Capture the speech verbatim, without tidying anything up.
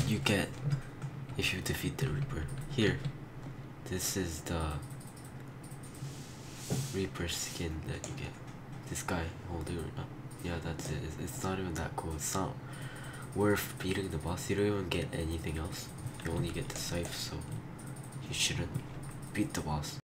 you get if you defeat the Reaper. Here, this is the Reaper skin that you get. This guy holding it up. Yeah, that's it. It's not even that cool. It's not worth beating the boss. You don't even get anything else. You only get the scythe, so you shouldn't beat the boss.